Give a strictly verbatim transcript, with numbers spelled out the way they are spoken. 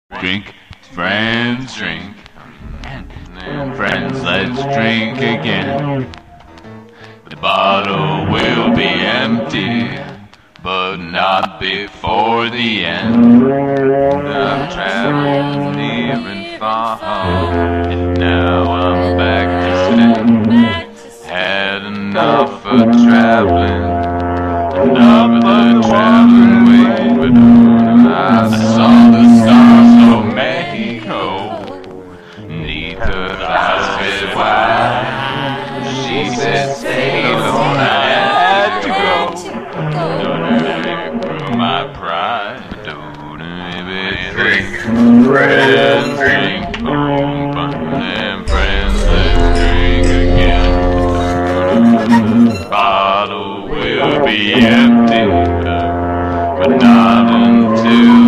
Drink, friends, drink. Friends, let's drink again. The bottle will be empty, but not before the end. I've traveled near and far, and now I'm back to stay. Had enough of traveling, enough of the traveling way, but I saw the stars of Mexico. Neath her eyes said why. She said stay alone, I had to go. Don't ever grow my pride. Don't ever drink. Friends drink. Oh, fun and friends, let's drink again. The bottle will be empty, but not until